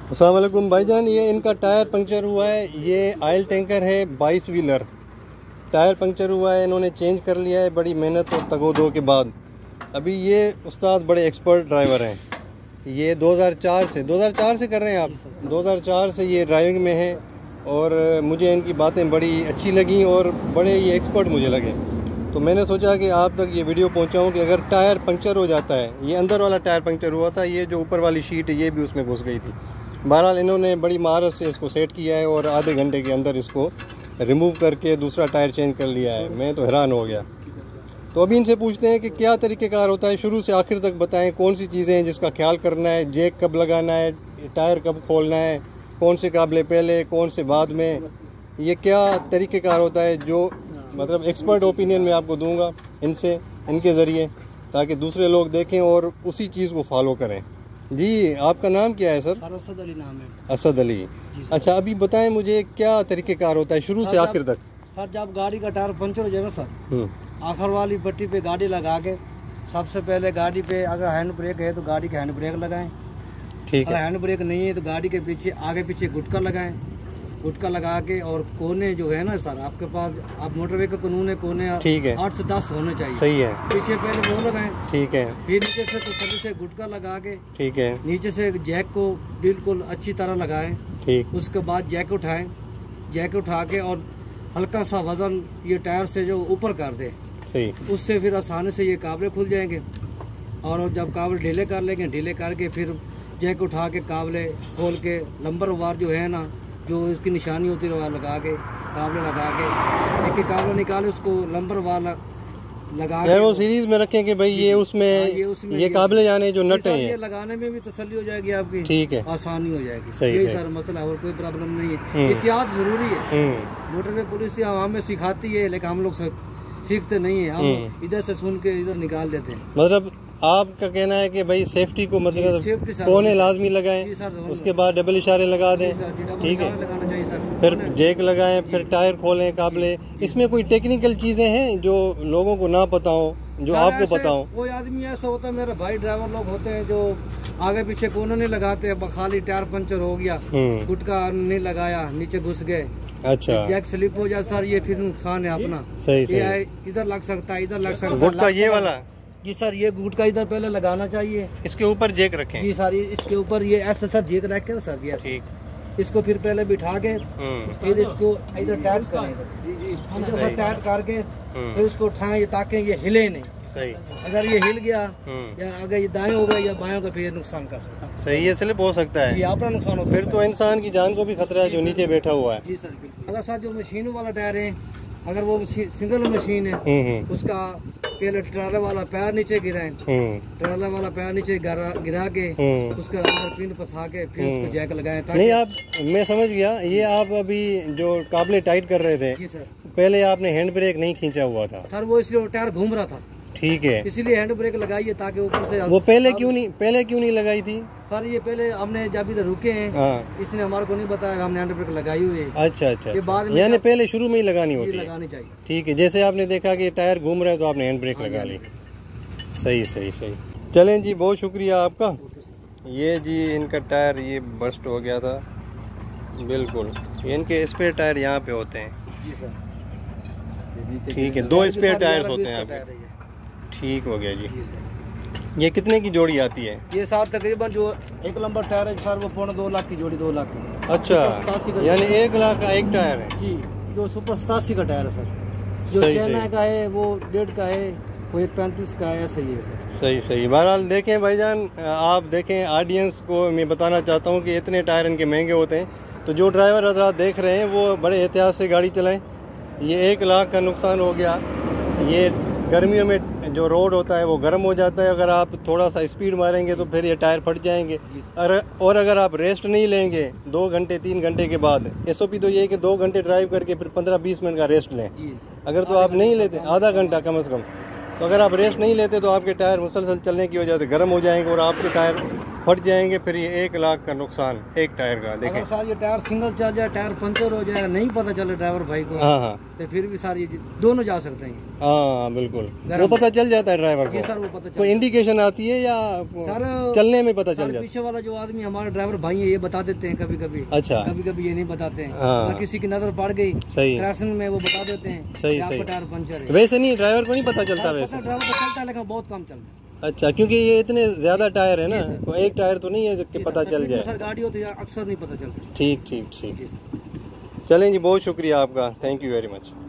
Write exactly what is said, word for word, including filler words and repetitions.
अस्सलाम वालेकुम भाईजान, ये इनका टायर पंक्चर हुआ है। ये ऑयल टैंकर है बाईस व्हीलर, टायर पंक्चर हुआ है, इन्होंने चेंज कर लिया है बड़ी मेहनत और तगोदो के बाद। अभी ये उस्ताद बड़े एक्सपर्ट ड्राइवर हैं। ये दो हज़ार चार से दो हज़ार चार से कर रहे हैं आप, दो हज़ार चार से ये ड्राइविंग में हैं और मुझे इनकी बातें बड़ी अच्छी लगी और बड़े ये एक्सपर्ट मुझे लगे। तो मैंने सोचा कि आप तक ये वीडियो पहुंचाऊं कि अगर टायर पंक्चर हो जाता है, ये अंदर वाला टायर पंक्चर हुआ था, ये जो ऊपर वाली शीट है ये भी उसमें घुस गई थी। बहरहाल इन्होंने बड़ी महारत से इसको सेट किया है और आधे घंटे के अंदर इसको रिमूव करके दूसरा टायर चेंज कर लिया है। मैं तो हैरान हो गया। तो अभी इनसे पूछते हैं कि क्या तरीक़ेकार होता है, शुरू से आखिर तक बताएं। कौन सी चीज़ें हैं जिसका ख्याल करना है, जैक कब लगाना है, टायर कब खोलना है, कौन से काबले पहले कौन से बाद में, ये क्या तरीक़ेकार होता है जो मतलब एक्सपर्ट ओपिनियन में आपको दूंगा इनसे, इनके ज़रिए, ताकि दूसरे लोग देखें और उसी चीज़ को फॉलो करें। जी, आपका नाम क्या है सर? असद अली नाम है। असद अली। अच्छा, अभी बताएं मुझे क्या तरीक़ेकार होता है शुरू से आखिर तक। सर जब गाड़ी का टायर पंचर हो जाएगा सर, आखिर वाली पट्टी पे गाड़ी लगा के सबसे पहले गाड़ी पे अगर हैंड ब्रेक है तो गाड़ी का हैंड ब्रेक लगाएं। ठीक है। अगर हैंड ब्रेक नहीं है तो गाड़ी के पीछे आगे पीछे गुटका लगाएं। गुटका लगा के और कोने जो है ना सर, आपके पास आप मोटरवे का कानून है, कोने ठीक है आठ से दस होने चाहिए। सही है। पीछे पहले वो लगाएं। ठीक है। फिर नीचे से तो सभी से गुटका लगा के, ठीक है, नीचे से जैक को बिल्कुल अच्छी तरह लगाएं। ठीक। उसके बाद जैक उठाएं। जैक उठा के और हल्का सा वजन ये टायर से जो ऊपर कर दे, सही, उससे फिर आसानी से ये काबले खुल जाएंगे। और जब काबले ढीले कर लेंगे, ढीले करके फिर जैक उठा के काबले खोल के लंबर वार जो है ना, जो इसकी निशानी होती है वो लगा के काबले लगा के एक एक काबला निकाले, उसको लंबर वार लगा के वो सीरीज में रखें कि भाई ये उसमें ये, उसमें ये काबले यानी जो नट हैं, ये लगाने में भी तसल्ली हो जाएगी आपकी। ठीक है, आसानी हो जाएगी। यही सारा मसला और कोई प्रॉब्लम नहीं है। एहतियात जरूरी है। मोटरवे पुलिस हमें सिखाती है, लेकिन हम लोग सीखते नहीं है, हम इधर से सुन के इधर निकाल देते हैं। मतलब आपका कहना है कि भाई सेफ्टी को मतलब कोने लाजमी लगाएं, उसके बाद डबल इशारे लगा दें, ठीक है, फिर जैक लगाएं, फिर टायर खोलें, काबले। इसमें कोई टेक्निकल चीजें हैं जो लोगों को ना पता हो, जो आपको पता हो? कोई आदमी ऐसा होता है, मेरे भाई ड्राइवर लोग होते हैं जो आगे पीछे कोने नहीं लगाते, खाली टायर पंचर हो गया, गुटका नहीं लगाया, नीचे घुस गए, अच्छा, जैक स्लिप हो जाए सर, ये फिर नुकसान है अपना। सही सही। इधर लग सकता है, इधर लग सकता है गुटका, ये वाला। जी सर, ये गुटका इधर पहले लगाना चाहिए। इसके ऊपर जैक रखें? जी सर, इसके ऊपर ये ऐसे सर जैक रख के सर, ये ठीक। इसको फिर पहले बिठा के फिर इसको इधर टाइट करें, इधर से टाइट करके फिर इसको उठाएं ताकि ये हिले नहीं। सही। अगर ये हिल गया या अगर ये दाएं हो गया या बाएं हो गया फिर नुकसान कर सकता है। सही, ये स्लिप हो सकता है। जी, अपना नुकसान हो सकता है। फिर तो इंसान की जान को भी खतरा है जो नीचे बैठा हुआ है। जी सर, बिल्कुल। अगर सर जो मशीन वाला टायर है, अगर वो सिंगल मशीन है, उसका पहले ट्राले वाला पैर नीचे गिराएं, ट्राले वाला पैर नीचे गिरा, गिरा के उसका अंदर पिन फंसा के फिर उसको जैक लगाएं। नहीं, आप, मैं समझ गया। ये आप अभी जो काबले टाइट कर रहे थे, जी सर, पहले आपने हैंड ब्रेक नहीं खींचा हुआ था? सर वो इसलिए टायर घूम रहा था। ठीक है, इसीलिए हैंड ब्रेक लगाइए ताकि ऊपर से। वो पहले क्यों नहीं पहले क्यों नहीं लगाई थी? सर ये पहले हमने जब इधर रुके हैं, हाँ, इसने हमारे को नहीं बताया, हमने हैंड ब्रेक लगाई हुई है। अच्छा अच्छा, ये बाद में यानी पहले शुरू में ही लगानी होती है? लगानी चाहिए। ठीक है, जैसे आपने देखा कि टायर घूम रहा है तो आपने हैंड ब्रेक लगा ली। सही सही सही। चलें जी, बहुत शुक्रिया आपका। ये जी इनका टायर ये बस्ट हो गया था बिल्कुल। इनके स्पेयर टायर यहाँ पे होते हैं। जी सर, ठीक है, दो स्पेयर टायर्स होते हैं यहाँ पे। ठीक हो गया जी। ये कितने की जोड़ी आती है? ये सर तकरीबन जो एक नंबर टायर है सर, वो पौने दो लाख की जोड़ी, दो लाख की। अच्छा, यानी एक लाख का एक टायर है? जी, जो सुपर सतासी का टायर है सर। जो चाइना का है वो डेढ़ का है, वो एक पैंतीस का है, ऐसा ही है सर। सही सही। बहरहाल देखें भाईजान, आप देखें, ऑडियंस को मैं बताना चाहता हूँ कि इतने टायर इनके महंगे होते हैं, तो जो ड्राइवर हजरात देख रहे हैं वो बड़े एहतियात से गाड़ी चलाएं। ये एक लाख का नुकसान हो गया। ये गर्मियों में जो रोड होता है वो गर्म हो जाता है, अगर आप थोड़ा सा स्पीड मारेंगे तो फिर ये टायर फट जाएंगे। और अगर आप रेस्ट नहीं लेंगे दो घंटे तीन घंटे के बाद, एसओपी तो ये है कि दो घंटे ड्राइव करके फिर पंद्रह बीस मिनट का रेस्ट लें। अगर तो आप नहीं लेते, आधा घंटा कम से कम, तो अगर आप रेस्ट नहीं लेते तो आपके टायर मुसलसल चलने की वजह से गर्म हो जाएंगे और आपके टायर फट जाएंगे, फिर ये एक लाख का नुकसान एक टायर का। देखें सर ये टायर सिंगल चल जाए, टायर पंचर हो जाए, नहीं पता चले ड्राइवर भाई को, हाँ हाँ, तो फिर भी सर ये दोनों जा सकते हैं। हाँ बिल्कुल, वो पता चल जाता है ड्राइवर को। सर वो पता कोई इंडिकेशन आती है या सर चलने में पता चल जाता है? पीछे वाला जो आदमी हमारे ड्राइवर भाई है ये बता देते हैं कभी कभी। अच्छा, कभी कभी ये नहीं बताते हैं। हाँ। किसी की नजर पड़ गई सही क्रैशिंग में, वो बता देते हैं सही सही टायर पंचर है। वैसे नहीं, ड्राइवर को नहीं पता चलता वैसे? ड्राइवर को चलता है लेकिन बहुत कम चलता है। अच्छा, क्योंकि ये इतने ज्यादा टायर है ना, तो एक टायर तो नहीं है कि पता चल जाए। सर गाड़ी होती है अक्सर नहीं पता चलता। ठीक ठीक ठीक, चलें जी, बहुत शुक्रिया आपका, थैंक यू वेरी मच।